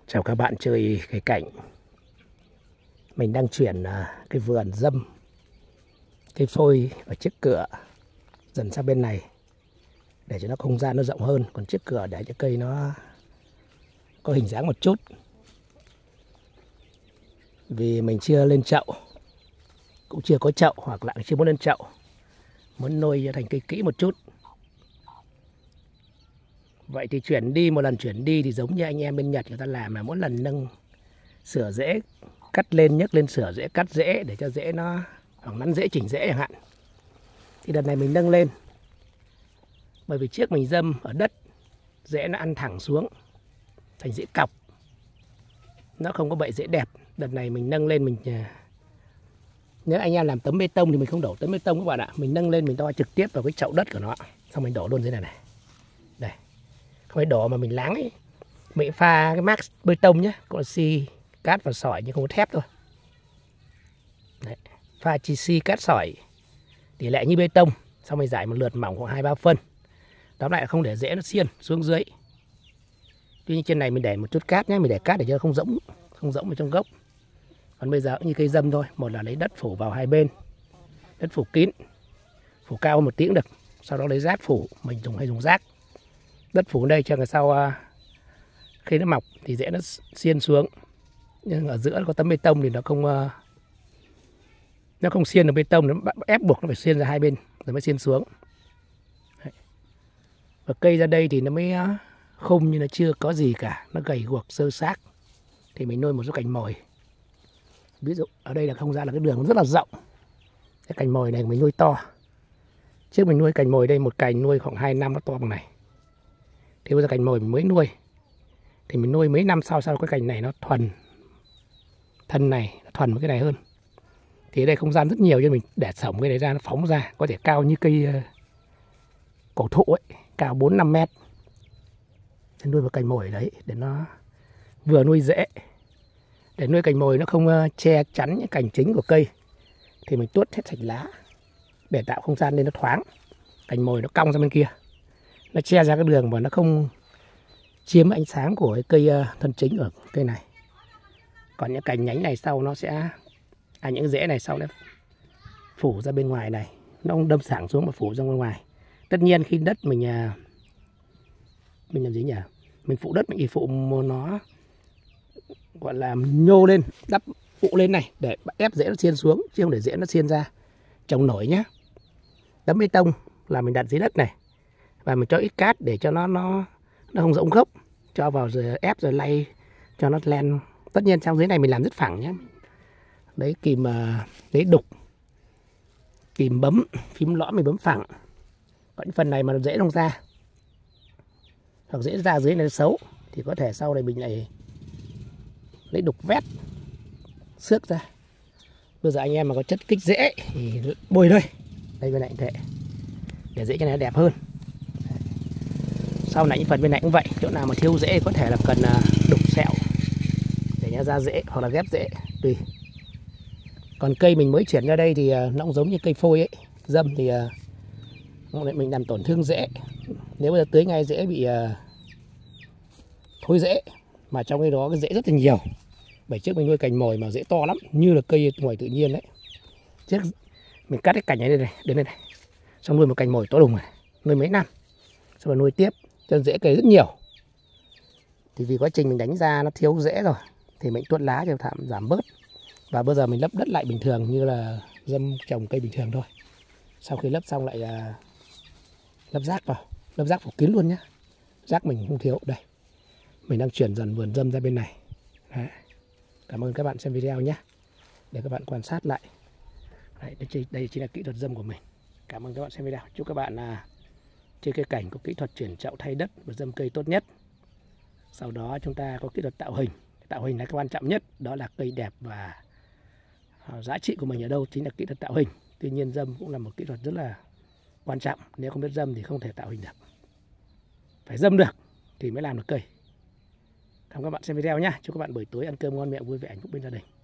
Chào các bạn chơi cái cảnh mình đang chuyển cái vườn dâm cây phôi ở trước cửa dần sang bên này để cho nó không gian nó rộng hơn, còn trước cửa để cho cây nó có hình dáng một chút. Vì mình chưa lên chậu, cũng chưa có chậu hoặc là chưa muốn lên chậu, muốn nuôi cho thành cây kỹ một chút. Vậy thì chuyển đi, một lần chuyển đi thì giống như anh em bên Nhật người ta làm là mỗi lần nâng sửa rễ, cắt lên nhấc lên, sửa rễ cắt rễ để cho rễ nó hoặc nắn rễ chỉnh rễ chẳng hạn. Thì đợt này mình nâng lên, bởi vì trước mình dâm ở đất rễ nó ăn thẳng xuống thành rễ cọc, nó không có bậy rễ đẹp. Đợt này mình nâng lên, mình nếu anh em làm tấm bê tông thì mình không đổ tấm bê tông các bạn ạ, mình nâng lên mình đo trực tiếp vào cái chậu đất của nó, xong mình đổ luôn thế này này. Đây, không phải đổ mà mình láng ấy, mình pha cái max bê tông nhé, có xi cát và sỏi nhưng không có thép thôi. Đấy, pha chi xi cát sỏi tỷ lệ như bê tông, xong mình rải một lượt mỏng khoảng 2-3 phân. Tóm lại là không để rễ nó xiên xuống dưới. Tuy nhiên trên này mình để một chút cát nhé, mình để cát để cho không rỗng ở trong gốc. Còn bây giờ cũng như cây dâm thôi, một là lấy đất phủ vào hai bên, đất phủ kín, phủ cao hơn 1 tí cũng được, sau đó lấy rác phủ, mình hay dùng rác. Đất phủ đây cho ngày sau khi nó mọc thì rễ nó xiên xuống, nhưng ở giữa có tấm bê tông thì nó không xiên được bê tông, nó ép buộc nó phải xiên ra hai bên rồi mới xiên xuống. Đấy. Và cây ra đây thì nó mới khung nhưng nó chưa có gì cả, nó gầy guộc sơ xác. Thì mình nuôi một số cành mồi. Ví dụ ở đây là không gian là cái đường rất là rộng. Cái cành mồi này mình nuôi to. Trước mình nuôi cành mồi đây, một cành nuôi khoảng 2 năm nó to bằng này. Thì bây giờ cành mồi mình mới nuôi, thì mình nuôi mấy năm sau cái cành này nó thuần, thân này nó thuần với cái này hơn. Thì ở đây không gian rất nhiều cho mình để sổng cái này ra, nó phóng ra có thể cao như cây cổ thụ ấy, cao 4-5 mét. Nên nuôi một cành mồi đấy để nó vừa nuôi rễ, để nuôi cành mồi nó không che chắn những cành chính của cây, thì mình tuốt hết sạch lá để tạo không gian nên nó thoáng. Cành mồi nó cong ra bên kia, nó che ra cái đường và nó không chiếm ánh sáng của cái cây thân chính ở cây này. Còn những cành nhánh này sau nó sẽ những rễ này sau nó phủ ra bên ngoài này, nó không đâm thẳng xuống mà phủ ra bên ngoài. Tất nhiên khi đất mình làm gì nhỉ, mình phụ đất, mình phụ nó gọi là nhô lên, đắp phụ lên này để ép rễ nó xiên xuống, chứ không để rễ nó xiên ra trồng nổi nhé. Tấm bê tông là mình đặt dưới đất này, và mình cho ít cát để cho nó không rỗng gốc, cho vào rồi ép rồi lay cho nó len. Tất nhiên trong dưới này mình làm rất phẳng nhé, đấy kìm đấy đục, kìm bấm phím lõm mình bấm phẳng. Còn phần này mà dễ không ra hoặc dễ ra dưới này xấu thì có thể sau này mình lại lấy đục vét xước ra. Bây giờ anh em mà có chất kích rễ thì bôi thôi, đây bên này thế để rễ cái này đẹp hơn. Sau này những phần bên này cũng vậy, chỗ nào mà thiếu rễ có thể là cần đục sẹo để nó ra rễ hoặc là ghép rễ tùy. Còn cây mình mới chuyển ra đây thì nó cũng giống như cây phôi ấy, dâm thì mình làm tổn thương rễ. Nếu bây giờ tưới ngay rễ bị thối rễ, mà trong cái đó cái rễ rất là nhiều. Bởi trước mình nuôi cành mồi mà rễ to lắm, như là cây ngoài tự nhiên đấy. Trước mình cắt cái cành này đến đây này, xong nuôi một cành mồi to đùng này, nuôi mấy năm, xong rồi nuôi tiếp, cho rễ cây rất nhiều. Thì vì quá trình mình đánh ra nó thiếu rễ rồi, thì mình tuốt lá cho giảm bớt. Và bây giờ mình lấp đất lại bình thường như là dâm trồng cây bình thường thôi. Sau khi lấp xong lại lấp rác vào, lấp rác phủ kín luôn nhé. Rác mình không thiếu. Đây, mình đang chuyển dần vườn dâm ra bên này. Đấy. Cảm ơn các bạn xem video nhé, để các bạn quan sát lại. Đây chính là kỹ thuật dâm của mình. Cảm ơn các bạn xem video. Chúc các bạn chơi cây cảnh có kỹ thuật chuyển chậu thay đất và dâm cây tốt nhất. Sau đó chúng ta có kỹ thuật tạo hình. Tạo hình là cái quan trọng nhất, đó là cây đẹp và giá trị của mình ở đâu chính là kỹ thuật tạo hình. Tuy nhiên dâm cũng là một kỹ thuật rất là quan trọng. Nếu không biết dâm thì không thể tạo hình được. Phải dâm được thì mới làm được cây. Cảm ơn các bạn xem video nhé. Chúc các bạn buổi tối ăn cơm ngon miệng, vui vẻ, hạnh phúc bên gia đình.